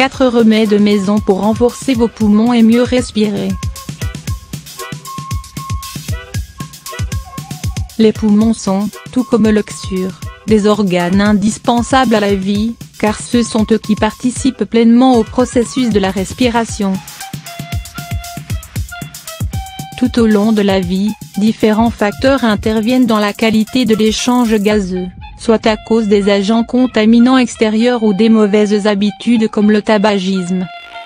4 remèdes maison pour renforcer vos poumons et mieux respirer. Les poumons sont, tout comme l'oxyure, des organes indispensables à la vie, car ce sont eux qui participent pleinement au processus de la respiration. Tout au long de la vie, différents facteurs interviennent dans la qualité de l'échange gazeux, soit à cause des agents contaminants extérieurs ou des mauvaises habitudes comme le tabagisme.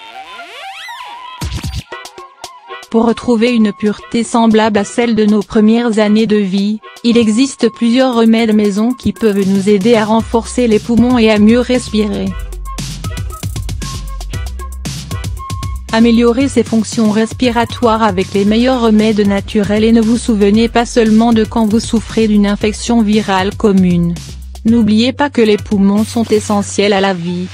Pour retrouver une pureté semblable à celle de nos premières années de vie, il existe plusieurs remèdes maison qui peuvent nous aider à renforcer les poumons et à mieux respirer. Améliorez ses fonctions respiratoires avec les meilleurs remèdes naturels et ne vous souvenez pas seulement de quand vous souffrez d'une infection virale commune. N'oubliez pas que les poumons sont essentiels à la vie.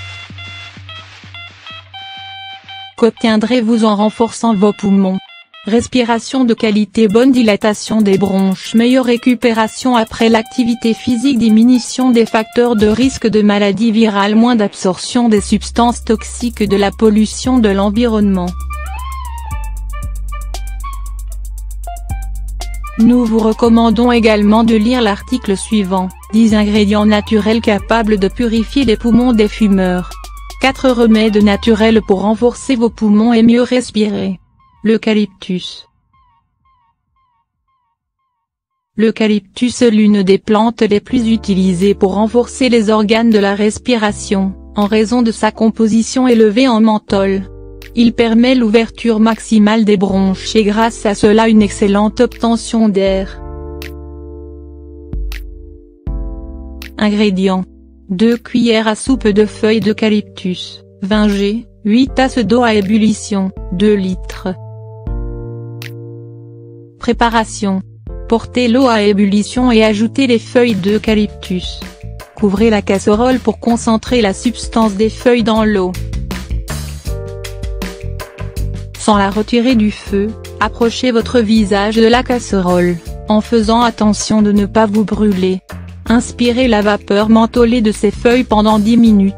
Qu'obtiendrez-vous en renforçant vos poumons? Respiration de qualité, bonne dilatation des bronches, meilleure récupération après l'activité physique, diminution des facteurs de risque de maladies virales, moins d'absorption des substances toxiques et de la pollution de l'environnement. Nous vous recommandons également de lire l'article suivant, 10 ingrédients naturels capables de purifier les poumons des fumeurs. 4 remèdes naturels pour renforcer vos poumons et mieux respirer. L'eucalyptus. L'eucalyptus est l'une des plantes les plus utilisées pour renforcer les organes de la respiration, en raison de sa composition élevée en menthol. Il permet l'ouverture maximale des bronches et grâce à cela une excellente obtention d'air. Ingrédients. 2 cuillères à soupe de feuilles d'eucalyptus, 20 g, 8 tasses d'eau à ébullition, 2 litres. Préparation. Portez l'eau à ébullition et ajoutez les feuilles d'eucalyptus. Couvrez la casserole pour concentrer la substance des feuilles dans l'eau. Sans la retirer du feu, approchez votre visage de la casserole, en faisant attention de ne pas vous brûler. Inspirez la vapeur mentholée de ces feuilles pendant 10 minutes.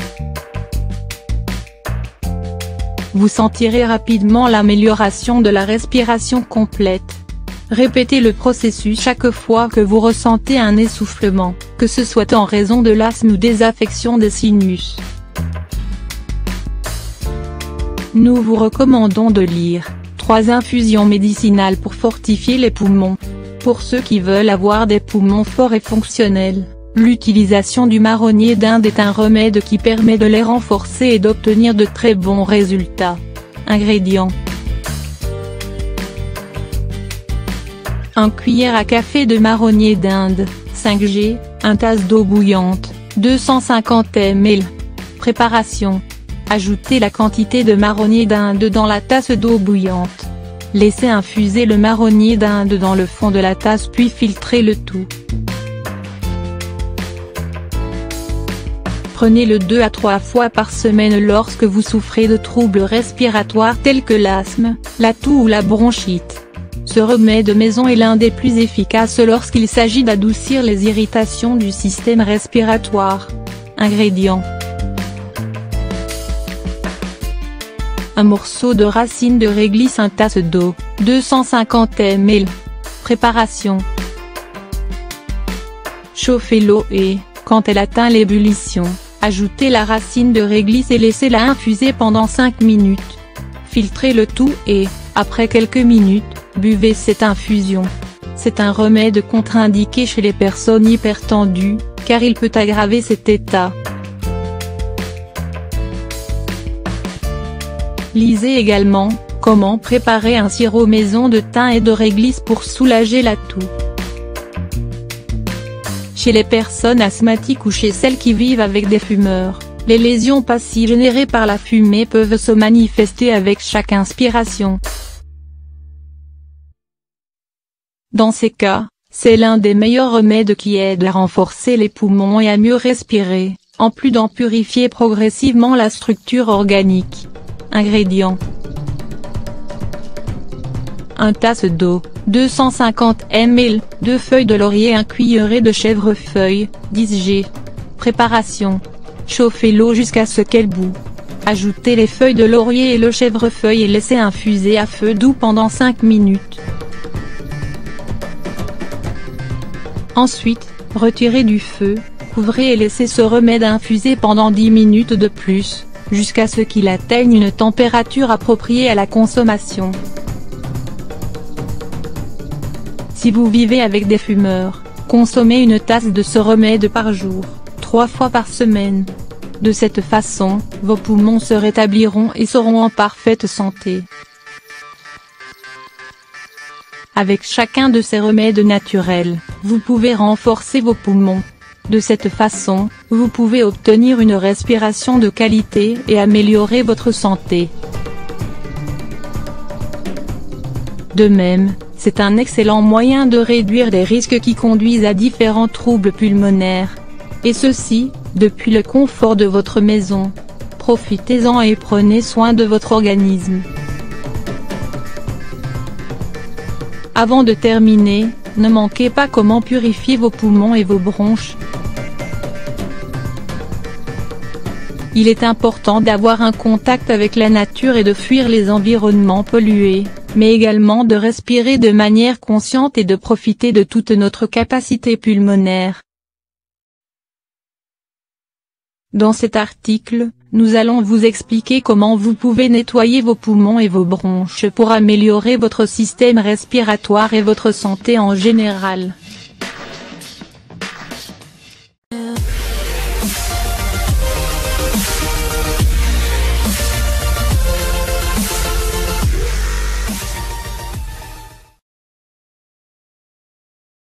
Vous sentirez rapidement l'amélioration de la respiration complète. Répétez le processus chaque fois que vous ressentez un essoufflement, que ce soit en raison de l'asthme ou des affections des sinus. Nous vous recommandons de lire 3 infusions médicinales pour fortifier les poumons. Pour ceux qui veulent avoir des poumons forts et fonctionnels, l'utilisation du marronnier d'Inde est un remède qui permet de les renforcer et d'obtenir de très bons résultats. Ingrédients. 1 cuillère à café de marronnier d'Inde, 5 g, 1 tasse d'eau bouillante, 250 ml. Préparation. Ajoutez la quantité de marronnier d'Inde dans la tasse d'eau bouillante. Laissez infuser le marronnier d'Inde dans le fond de la tasse puis filtrez le tout. Prenez-le 2 à 3 fois par semaine lorsque vous souffrez de troubles respiratoires tels que l'asthme, la toux ou la bronchite. Ce remède maison est l'un des plus efficaces lorsqu'il s'agit d'adoucir les irritations du système respiratoire. Ingrédients. 1 morceau de racine de réglisse, 1 tasse d'eau, 250 ml. Préparation. Chauffez l'eau et, quand elle atteint l'ébullition, ajoutez la racine de réglisse et laissez-la infuser pendant 5 minutes. Filtrez le tout et, après quelques minutes, buvez cette infusion. C'est un remède contre-indiqué chez les personnes hypertendues, car il peut aggraver cet état. Lisez également, comment préparer un sirop maison de thym et de réglisse pour soulager la toux. Chez les personnes asthmatiques ou chez celles qui vivent avec des fumeurs, les lésions passives générées par la fumée peuvent se manifester avec chaque inspiration. Dans ces cas, c'est l'un des meilleurs remèdes qui aide à renforcer les poumons et à mieux respirer, en plus d'en purifier progressivement la structure organique. Ingrédients. 1 tasse d'eau, 250 ml, 2 feuilles de laurier, 1 cuillerée de chèvrefeuille, 10 g. Préparation. Chauffez l'eau jusqu'à ce qu'elle bout, Ajoutez les feuilles de laurier et le chèvrefeuille et laissez infuser à feu doux pendant 5 minutes. Ensuite, retirez du feu, couvrez et laissez ce remède infuser pendant 10 minutes de plus, jusqu'à ce qu'il atteigne une température appropriée à la consommation. Si vous vivez avec des fumeurs, consommez une tasse de ce remède par jour, 3 fois par semaine. De cette façon, vos poumons se rétabliront et seront en parfaite santé. Avec chacun de ces remèdes naturels, vous pouvez renforcer vos poumons. De cette façon, vous pouvez obtenir une respiration de qualité et améliorer votre santé. De même, c'est un excellent moyen de réduire les risques qui conduisent à différents troubles pulmonaires. Et ceci, depuis le confort de votre maison. Profitez-en et prenez soin de votre organisme. Avant de terminer, ne manquez pas comment purifier vos poumons et vos bronches. Il est important d'avoir un contact avec la nature et de fuir les environnements pollués, mais également de respirer de manière consciente et de profiter de toute notre capacité pulmonaire. Dans cet article, nous allons vous expliquer comment vous pouvez nettoyer vos poumons et vos bronches pour améliorer votre système respiratoire et votre santé en général.